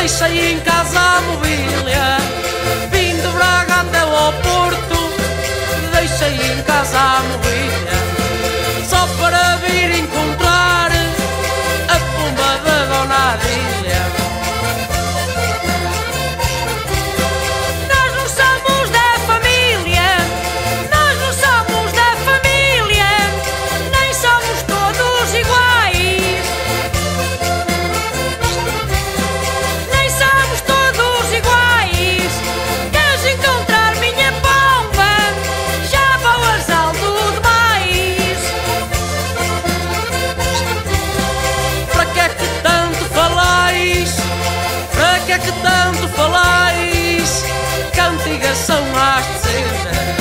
Deixei em casa a mobília, vim de Braga até ao Porto. Deixei em casa a mobília, só para vir encontrar a pomba da Dona Adília. Nós não somos da família, nós não somos da família, nem somos todos iguais. Nem somos todos iguais. Queres encontrar minha pomba? Já falas alto demais. Para que é que tanto falais? Para que é que tanto falais? Cantigas são as dezenas,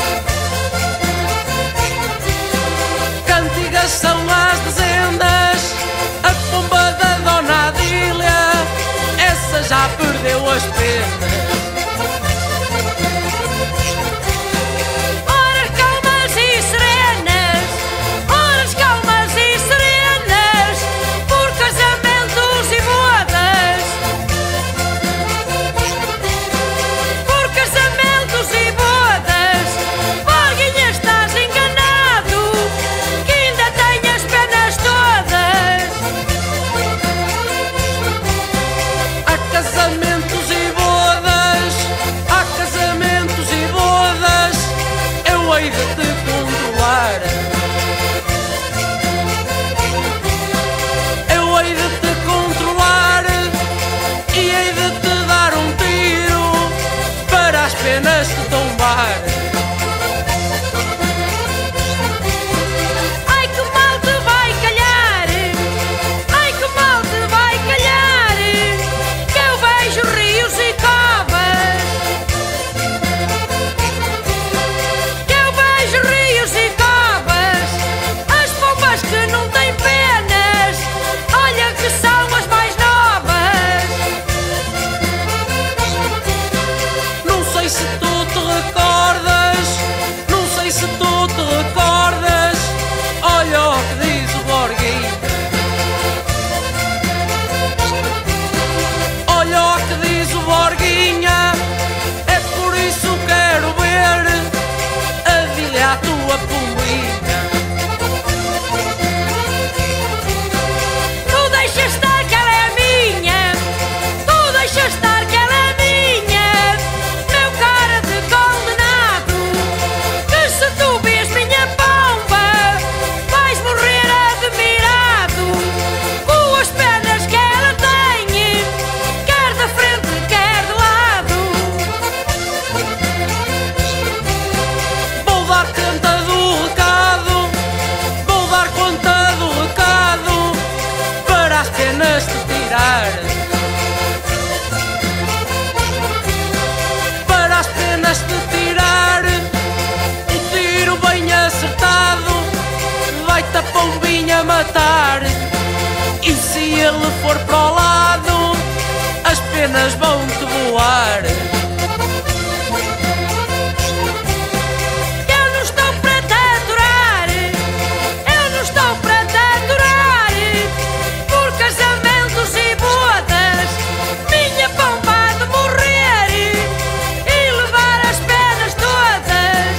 cantigas são as dezenas. A pomba da Dona Adília, essa já perdeu as penas. Horas calmas e serenas, horas calmas e serenas, por casamentos e bodas, por casamentos e bodas. Varguinha, estás enganado, que ainda tem as penas todas. Há casamentos e bodas, há casamentos e bodas, eu hei de te controlar. Eu hei de te controlar e hei de te dar um tiro para as penas te tombar. Ai, que mal te vai calhar, ai, que mal te vai calhar, que eu vejo rios e covas, que eu vejo rios e covas. As pombas que não têm penas, olha que são as mais novas. Não sei se tu te recordas, não sei se tu te recordas, olha o que diz o Borguinho. Olha o que diz o Borguinha, é por isso quero ver a Adília, a tua pombinha. Tu deixas estar que ela é minha, tu deixas estar que ela é minha, meu cara de condenado, que se tu vês minha pomba, vais morrer admirado, com as pernas que ela tem, quer da frente, quer de lado. Vou dar conta do recado, vou dar conta do recado, para as penas te tirar. Para as penas te tirar, o tiro bem acertado vai-te a pombinha matar. E se ele for para o lado, as penas vão-te voar. Eu não estou para te aturar, eu não estou para te aturar, por casamentos e bodas, minha pomba há de morrer e levar as penas todas.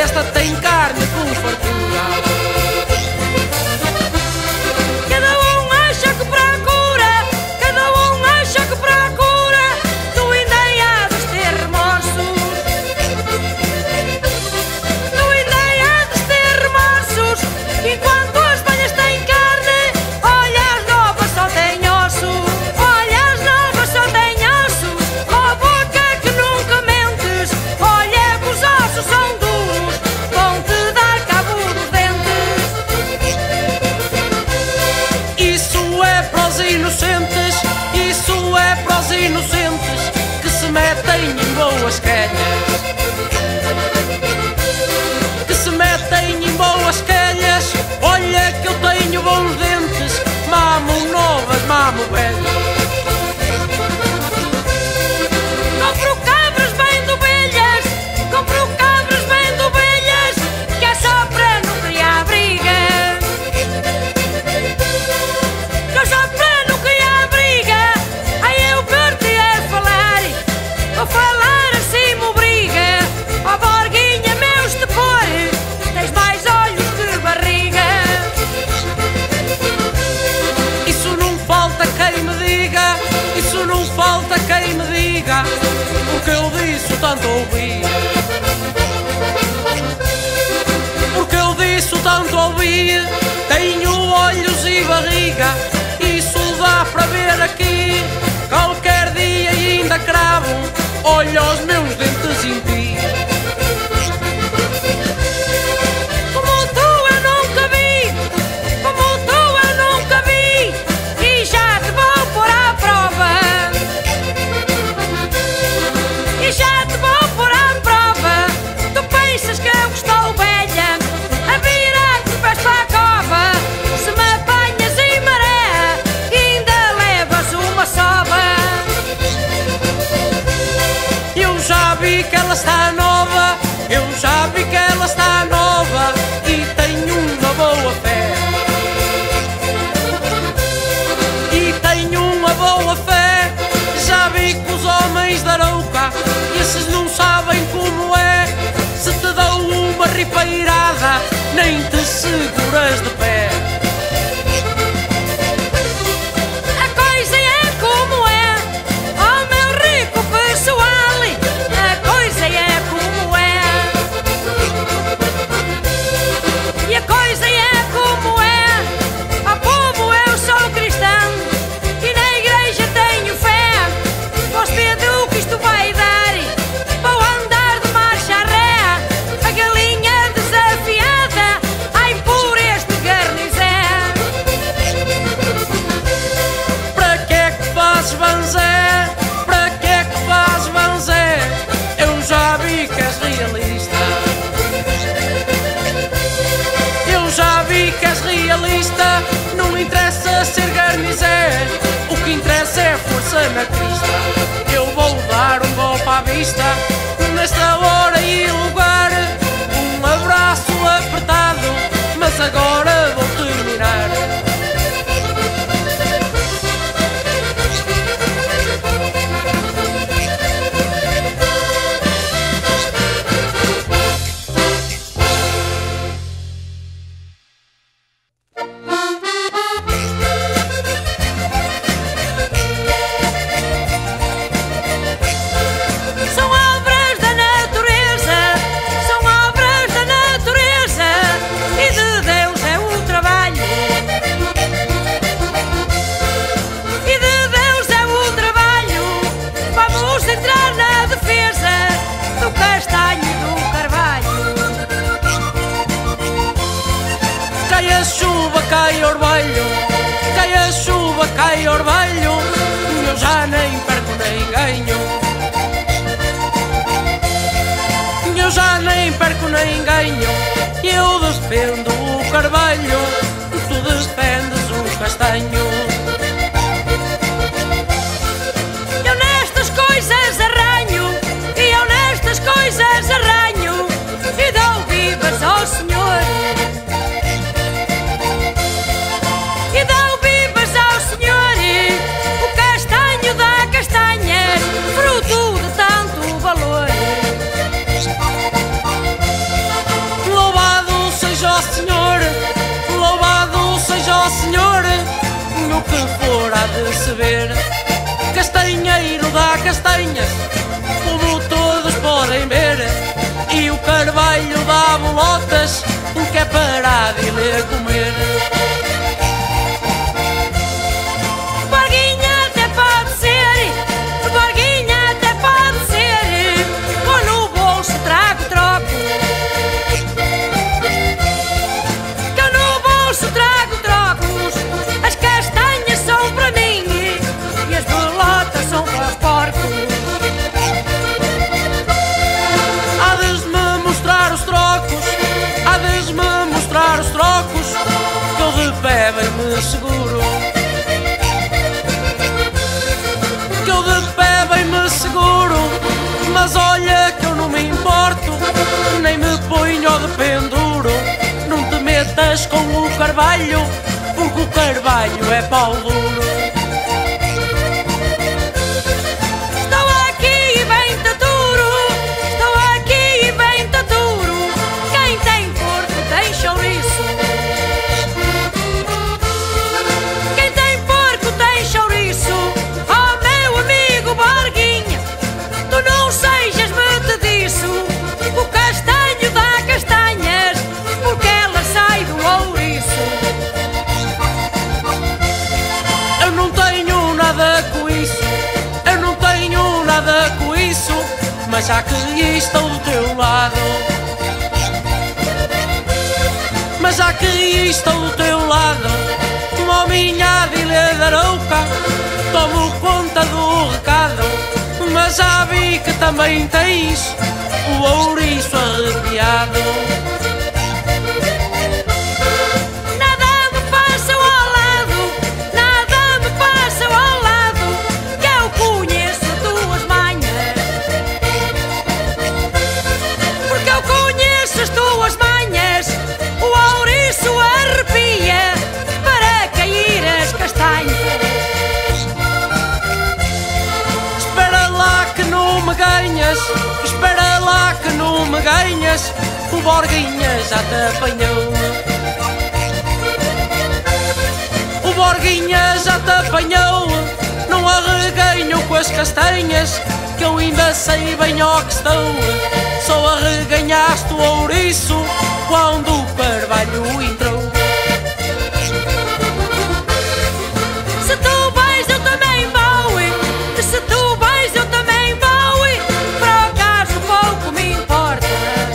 esta tem carne com fartura. Cada um acha que procura, cada um acha que procura, tu ainda hás de ter remorsos, tu ainda hás de ter remorsos, enquanto as velhas têm carne, olha as novas só têm ossos, olha as novas só têm ossos, ó boca que nunca mentes, olha que os ossos são duros, vão-te dar cabo dos dentes. Isso é para os inocentes, isso é para os inocentes que se metem em boas calhas, que se metem em boas calhas. Olha que eu tenho bons dentes, mamo novas, mamo velhas. Compro cabras bem de ovelhas, compro cabras bem de ovelhas, que é só para não criar briga, que é só para não criar briga. Aí eu curti a falar assim me obriga, ó borguinha meus de pôr, tens mais olhos que barriga. Isso não falta quem me diga, isso não falta quem me diga, porque eu disso tanto ouvi, porque eu disso tanto ouvi. Tenho olhos e barriga, isso dá para ver aqui, qualquer dia ainda cravo, olha os meus dentes em ti. Como tu eu nunca vi, como tu eu nunca vi, e já te vou pôr à prova, e já te vou pôr à prova. Tu pensas que eu estou velha, a virar-te os pés para a cova, se me apanhas em maré, ainda levas uma sova. Eu já vi que ela está nova, eu já vi que ela está nova e tenho uma boa fé, e tenho uma boa fé. Já vi que os homens da Arouca, esses não sabem como é, se te dão uma ripairada, nem te seguras de pé. A coisa é como é, ó meu rico pessoal, a coisa é como é, e a coisa é como é, ó povo eu sou cristão, e na igreja tenho fé, posso ver do que isto vai dar, vou andar de marcha ré, a galinha desafiada, ai por este garnizé. Para que é que fazes banzé? Para que é que fazes banzé? Eu já vi que és realista, eu já vi que és realista. Não interessa ser garnizé, o que interessa é força na crista. Eu vou dar um golpe à vista, nesta hora e lugar, um abraço apertado, mas agora vou terminar. São obras da natureza, são obras da natureza, e de Deus é o trabalho, e de Deus é o trabalho. Vamos entrar na defesa do castanho e do carvalho. Cai a chuva, cai orvalho, cai a chuva, cai orvalho, eu já nem perco nem ganho, eu já nem perco nem ganho. Eu defendo o carvalho, tu defendes o castanho. Eu nestas coisas arranho, e eu nestas coisas arranho, e dou vivas ao Senhor, e dou vivas ao Senhor. O castanho dá castanhas, fruto de tanto valor. ó senhor, o que for há de se ver. Castanheiro dá castanhas, como todos podem ver, e o carvalho dá bolotas, que é para de lhe comer. Barguinha até pode ser, barguinha até pode ser, ou no bolso trago troco, que eu no bolso trago trocos. As castanhas são para mim e as bolotas são para os porcos. Hades-me mostrar os trocos, hades-me mostrar os trocos, que eu de pé bem me seguro, que eu de pé bem me seguro. Mas olha que eu não me importo, nem me ponho de penduro. Não te metas com o carvalho, porque o carvalho é pau duro. Estou aqui e bem-te duro, estou aqui e bem-te duro. Quem tem porco tem chouriço, quem tem porco tem chouriço. Oh meu amigo Barguinha, tu não sejas metediço, o castanho dá castanhas, porque ela sai do ouriço. Eu não tenho nada com isso, eu não tenho nada com isso, mas já que estou do teu lado, mas já que estou do teu lado, ó minha dilha da arouca, tomo conta do recado. Mas já vi que também tens o ouriço arrepiado. Nada me passa ao lado, nada me passa ao lado, que eu conheço tuas manhas, porque eu conheço as tuas manhas. O ouriço arrepia para cair as castanhas. Espera lá que não me ganhas, espera lá que não me ganhas, o Borguinha já te apanhou. O Borguinha já te apanhou, não arreganho com as castanhas, que eu ainda sei bem ao que estou. Só arreganhaste o ouriço quando o carvalho entrou. Se tu vais eu também vou, se tu vais eu também vou, para o caso pouco me importa,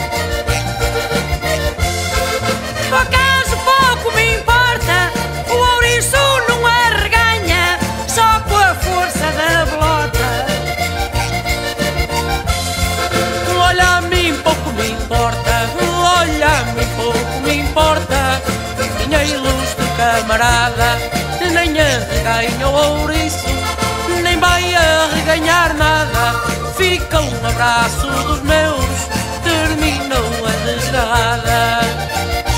para o caso pouco me importa. O ouriço não arreganha só com a força da bolota. Olha a mim pouco me importa, olha a mim pouco me importa. Tinha ilustre camarada, nem arreganha o ouriço, nem vai arreganhar nada. Fica um abraço dos meus, terminou a desgarrada.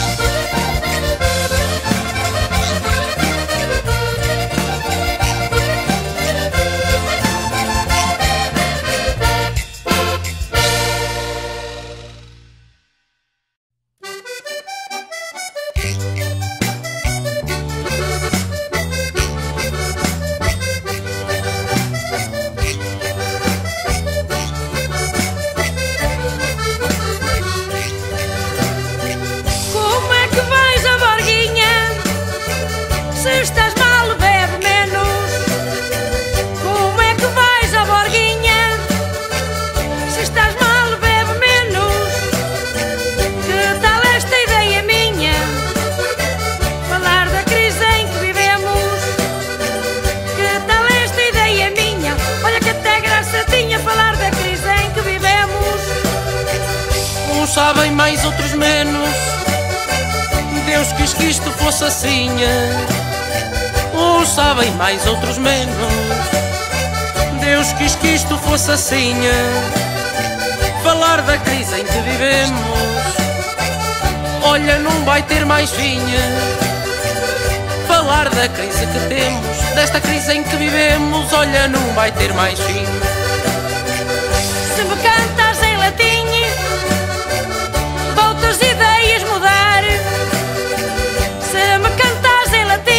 Como é que vais a Borguinha? Se estás mal, bebe menos. Como é que vais a Borguinha? Se estás mal, bebe menos. Que tal esta ideia minha? Falar da crise em que vivemos. Que tal esta ideia minha? Olha que até graça tinha falar da crise em que vivemos. Uns sabem mais, outros menos, Deus quis que isto fosse assim. Uns sabem mais, outros menos, Deus quis que isto fosse assim. Falar da crise em que vivemos, olha, não vai ter mais fim. Falar da crise que temos, desta crise em que vivemos, olha, não vai ter mais fim. Se me cantas em latim, vou-te as ideias mudar. Se me cantas em latim,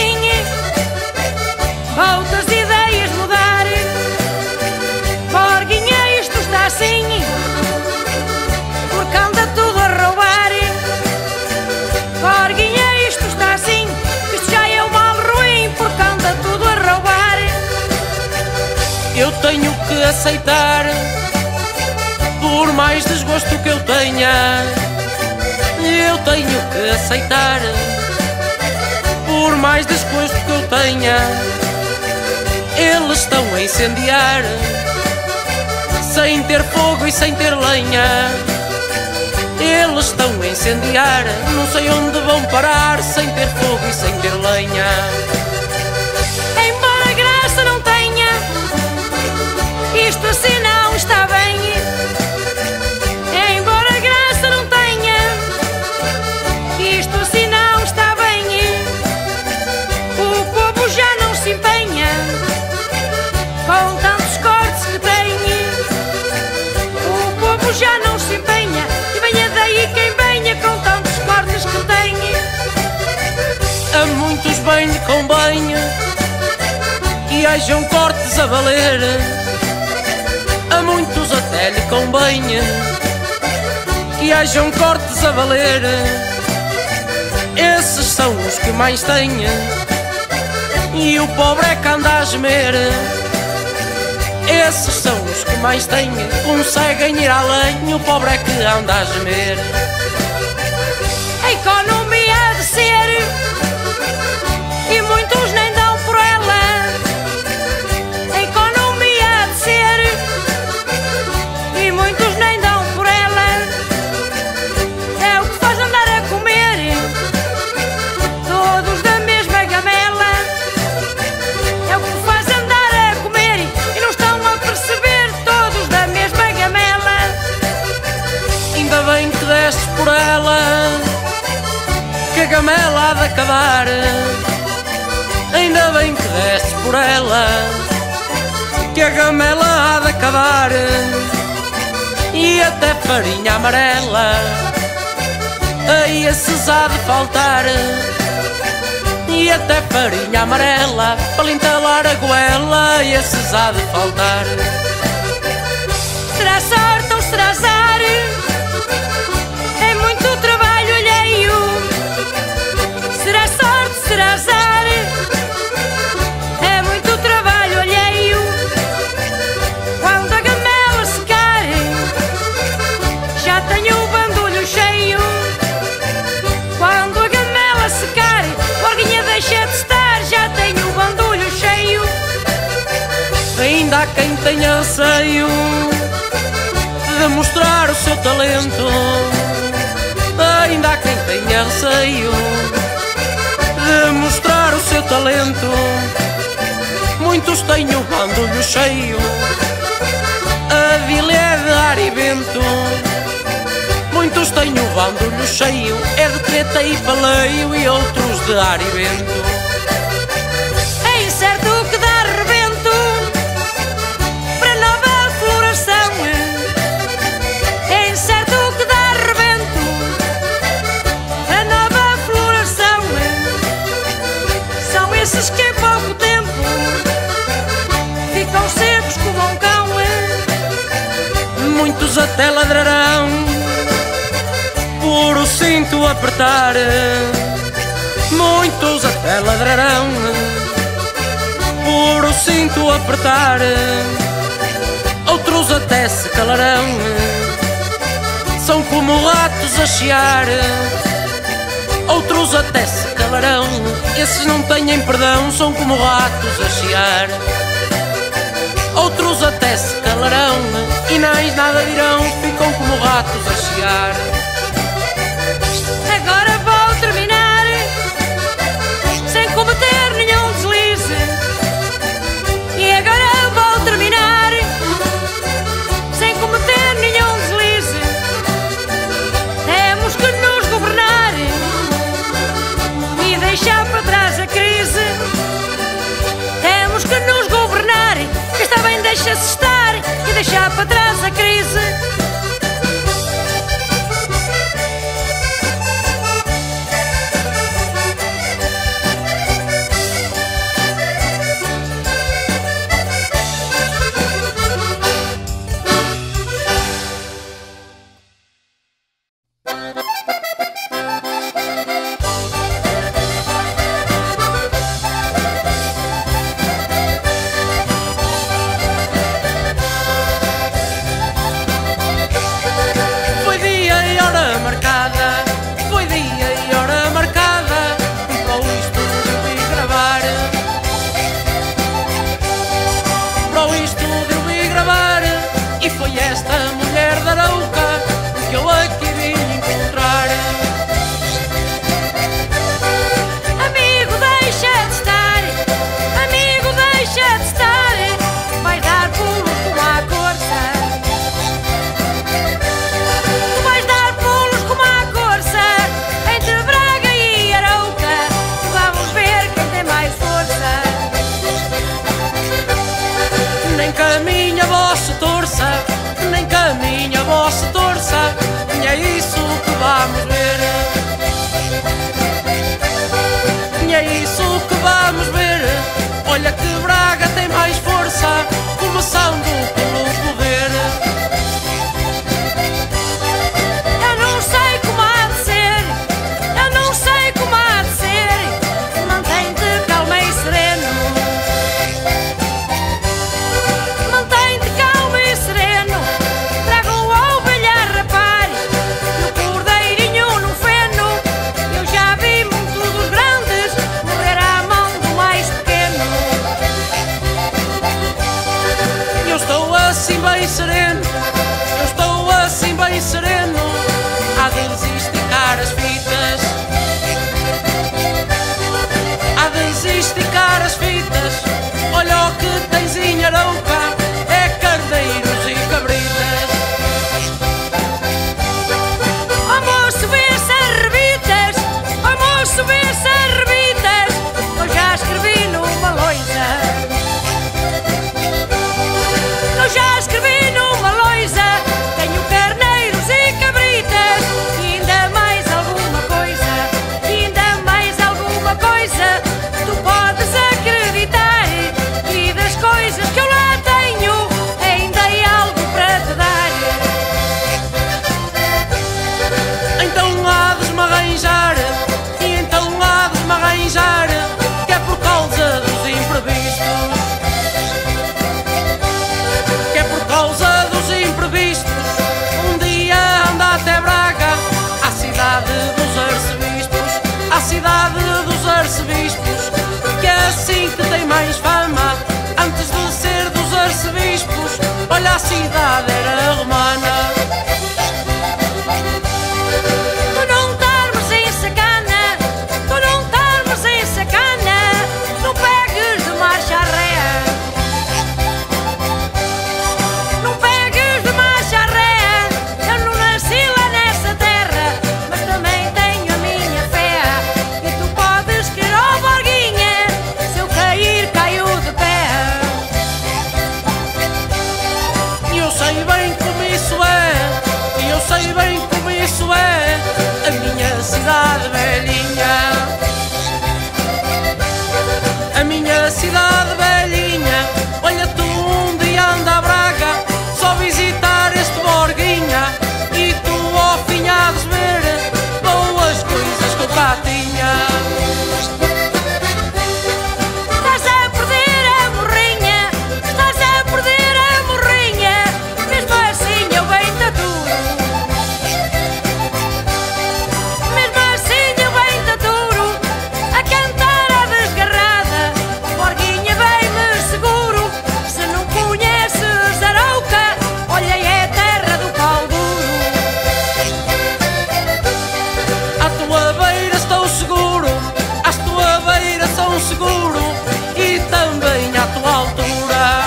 aceitar, por mais desgosto que eu tenha. Eu tenho que aceitar, por mais desgosto que eu tenha. Eles estão a incendiar, sem ter fogo e sem ter lenha. Eles estão a incendiar, não sei onde vão parar, sem ter fogo e sem ter lenha. Embora graça não tenha, isto assim não está bem. Embora graça não tenha, isto assim não está bem. O povo já não se empenha com tantos cortes que tem. O povo já não se empenha, e venha daí quem venha com tantos cortes que tem. A muitos bem lhe convém que hajam cortes a valer. A muitos até lhe convém que hajam cortes a valer. Esses são os que mais têm, e o pobre é que anda a gemer. Esses são os que mais têm, conseguem ir além, o pobre é que anda a gemer. A economia há de ser, e muitos nem dão por ela. A economia há de ser, e muitos nem dão por ela. É o que faz andar a comer todos da mesma gamela. É o que faz andar a comer e não estão a perceber, todos da mesma gamela. Ainda bem que destes por ela, que a gamela há de acabar. Ainda bem que destes por ela, que a gamela há de acabar. E até farinha amarela a esses há de faltar. E até farinha amarela para lhe entalar a goela, a esses há de faltar. Será sorte ou será azar? É muito trabalho alheio. Será sorte, será azar? É muito trabalho alheio. Quando a gamela secar, já tenho o bandulho cheio. Quando a gamela secar, a orguinha deixa de estar, já tenho o bandulho cheio. Ainda há quem tenha receio de mostrar o seu talento. Ainda há quem tenha receio de mostrar o seu talento. Muitos têm o bandulho cheio, a vila é de ar e vento. Muitos têm o bandulho cheio, é de treta e paleio, e outros de ar e vento. É incerto que dá rebento para nova floração. É incerto que dá rebento para nova floração. São esses que em pouco tempo ficam secos como um cão. Muitos até ladrarão por o cinto apertar. Muitos até ladrarão por o cinto apertar. Outros até se calarão, são como ratos a chiar. Outros até se calarão, esses não têm perdão, são como ratos a chiar. Outros até se calarão e mais nada dirão, ficam como ratos a chiar. Agora vou terminar sem cometer nenhum deslize. E agora vou terminar sem cometer nenhum deslize. Temos que nos governar e deixar para trás a crise. Temos que nos governar, que está bem, deixa-se estar, e deixar para trás a crise. dos arcebispos, que é assim que tem mais fama. Antes de ser dos arcebispos, olha, a cidade era romana. Tu não tarmes em sacana, tu não tarmes em sacana, não pegues de marcha ré. Não pegues de marcha ré, eu não nasci lá nessa terra, mas também tenho a minha fé. E tu podes querer, ó Borguinha, se eu cair, caio de pé. E eu sei bem como isso é, e eu sei bem como isso é, a minha cidade velhinha. A minha cidade velhinha, olha tu um dia anda a Braga, só visitar este Borguinha, e tu ao fim há de ver boas coisas que eu cá tinha. Estás a perder a morrinha, estás a perder a morrinha, mesmo assim eu bem te aturo. Mesmo assim eu bem te aturo, a cantar a desgarrada, Borguinha bem-me seguro. Se não conheces Arouca, olha, é a terra do pau duro. À tua beira estou seguro, às tua beira sou seguro, e também à tua altura.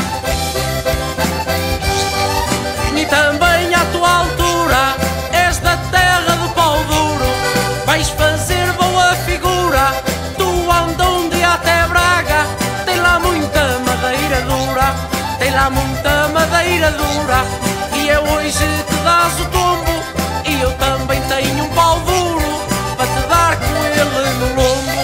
E também à tua altura, és da terra do pau duro, vais fazer boa figura. Tu anda um dia até Braga, tem lá muita madeira dura, tem lá muita madeira dura, e é hoje que dás o tombo, e eu também tenho um pau duro para te dar com ele no lombo.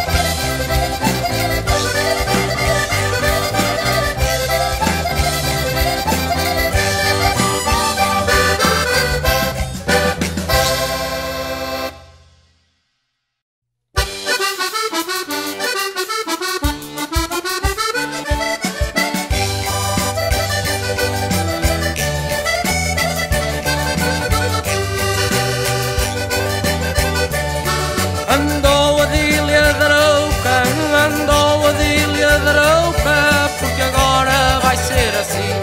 Andou a Dília de Arouca, andou a Dília de Arouca, porque agora vai ser assim.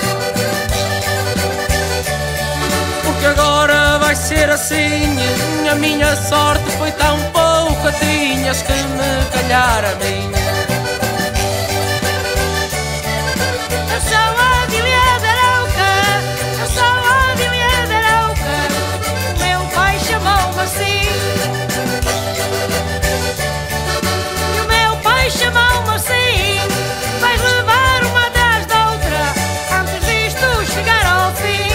Porque agora vai ser assim, a minha sorte foi tão pouca, tinhas que me calhar a mim. Eu sou a Dília de Arouca, eu sou a Dília de Arouca, o meu pai chamou-me assim. E o meu pai chamou-me assim, vais levar uma atrás da outra, antes disto chegar ao fim.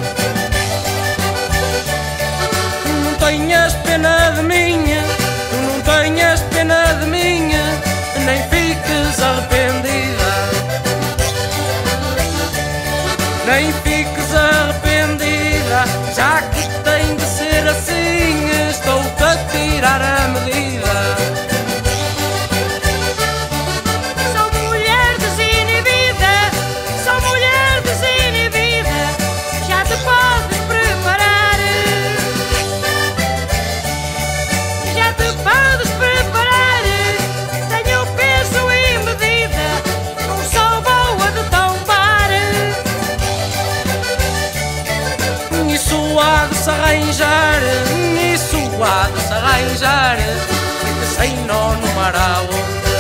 Tu não tenhas pena de mim, tu não tenhas pena de mim, nem fiques arrependida, nem fiques arrependida, já que tem de ser assim, estou-te a tirar a medida. Sou mulher desinibida, sou mulher desinibida, já te podes preparar. Já te podes preparar, tenho peso e medida, não sou boa de tombar. Isso há de se arranjar, isso há de se arranjar, fica sem nó no mar à onda,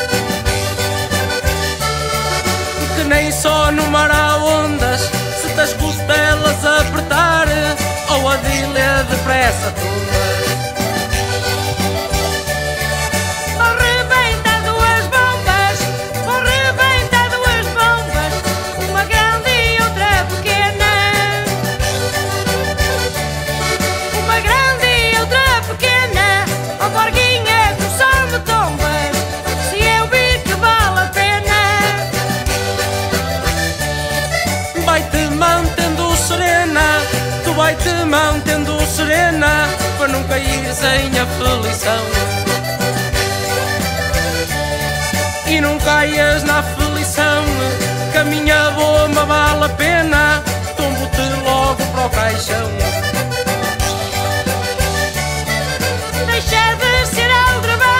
que nem só no mar há ondas, se das costelas apertar, ou a Dília depressa tumbas. Vou rebentar duas bombas, vou rebentar duas bombas, uma grande e outra pequena. Uma grande e outra pequena, ó Borguinha, tu só me tombas, se eu vir que vale a pena. Vai-te mantendo serena, tu vai-te mantendo serena, para não caíres em aflição. E não caias na aflição, que a minha bomba vale a pena, tombo-te logo para o caixão. Deixa de ser aldrabão,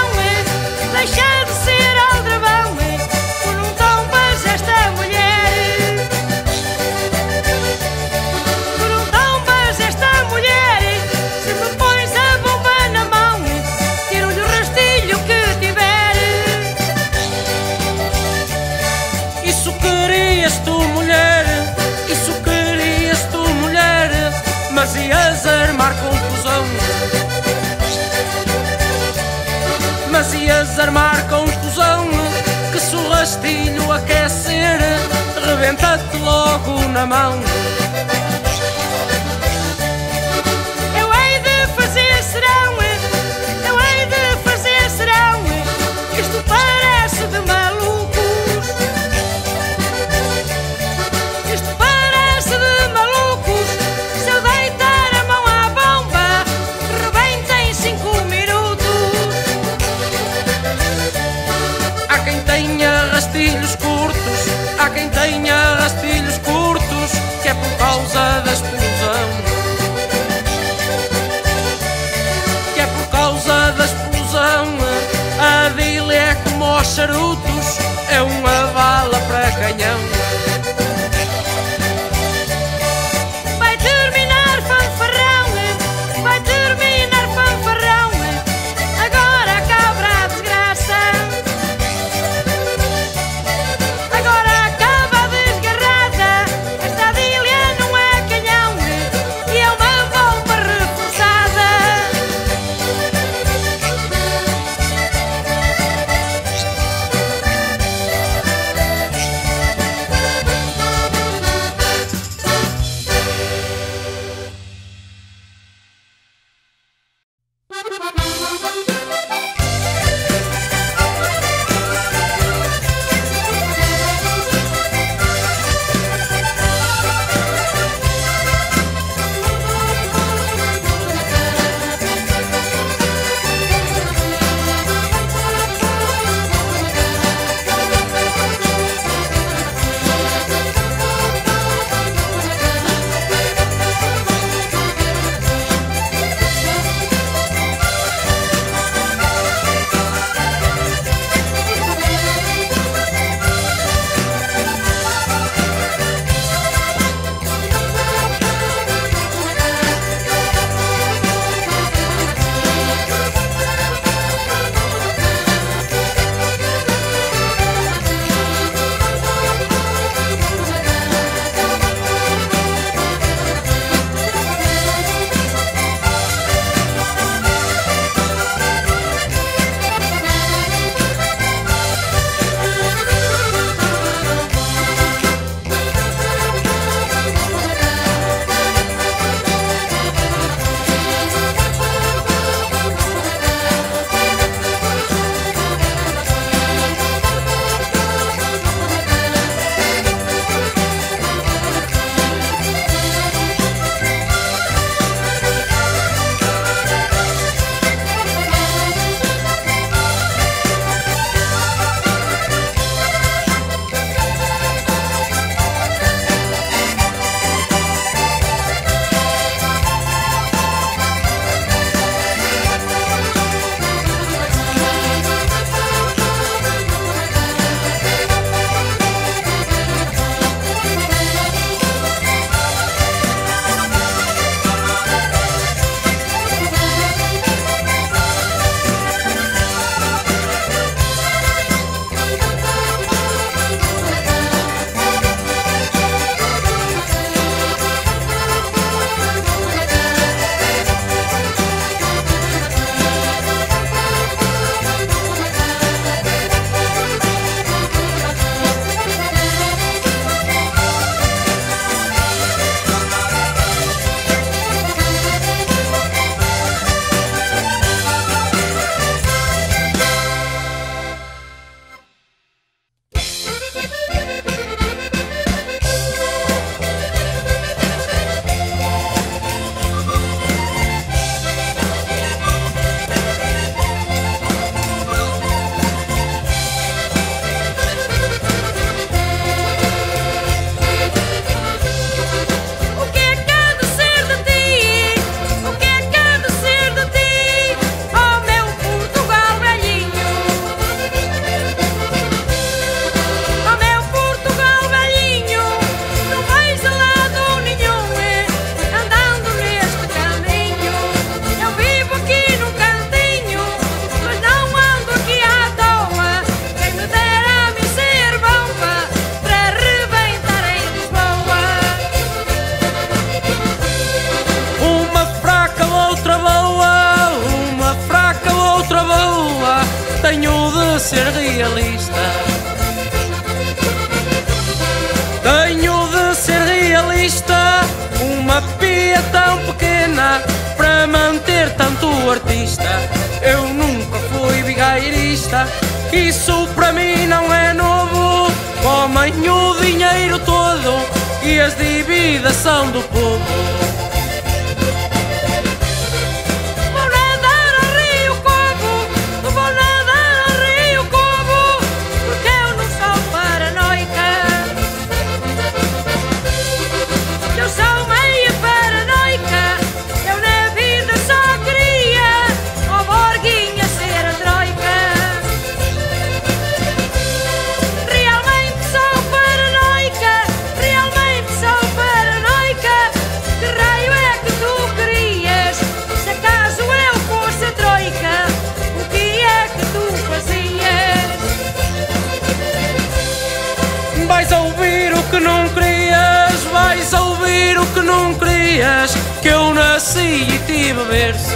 se as armar com explosão, que se o rastilho aquecer, rebenta-te logo na mão. Eu hei de fazer serão, eu hei de fazer serão, isto parece de malucos, isto parece de malucos. Se eu deitar a mão à bomba, rebenta em 5 minutos. Há quem tenha rastilhos curtos, há quem tenha rastilhos curtos, que é por causa da explosão, que é por causa da explosão. A dile é como aos charutos, é uma bala para canhão. Vai terminar fanfarrão, vai terminar fanfarrão, agora acaba a desgraça, agora acaba a desgarrada. Esta dilha não é canhão e é uma bomba reforçada. de ser realista. Tenho de ser realista. Uma pia tão pequena para manter tanto artista. Eu nunca fui vigairista. Isso para mim não é novo. Comem o dinheiro todo e as dívidas são do povo. Vais ouvir o que não querias, vais ouvir o que não querias, que eu nasci e tive berço.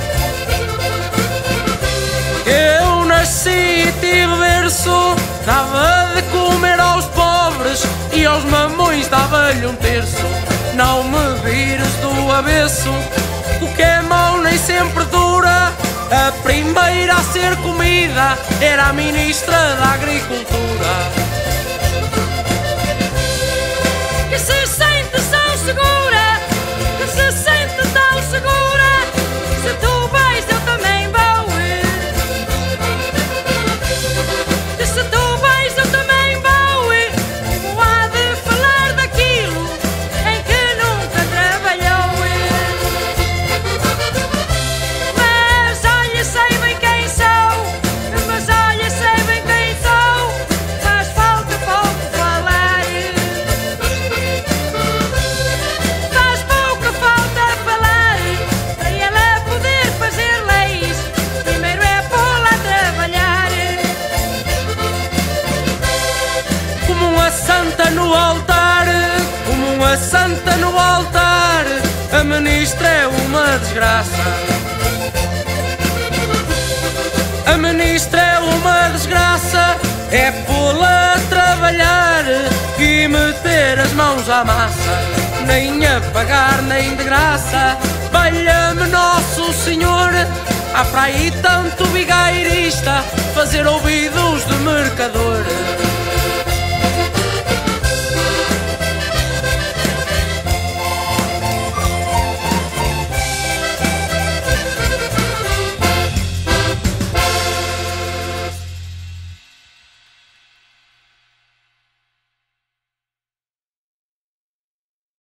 Eu nasci e tive berço, dava de comer aos pobres e aos mamões dava-lhe um terço. Não me vires do avesso, o que é mau nem sempre dura. A primeira a ser comida era a ministra da Agricultura. Que se sente tão segura, que se sente tão segura. Se tu vais eu também vou. Que se tu vais eu também vou. Como há de falar daquilo em que nunca trabalhou. Mas olha, sei bem quem sou. Mas olha, sei bem quem sou. Faz falta pouco falar. Santa no altar, como uma santa no altar, a ministra é uma desgraça. A ministra é uma desgraça, é pô-la a trabalhar e meter as mãos à massa, nem a pagar nem de graça. Valha-me Nosso Senhor, há para aí tanto vigairista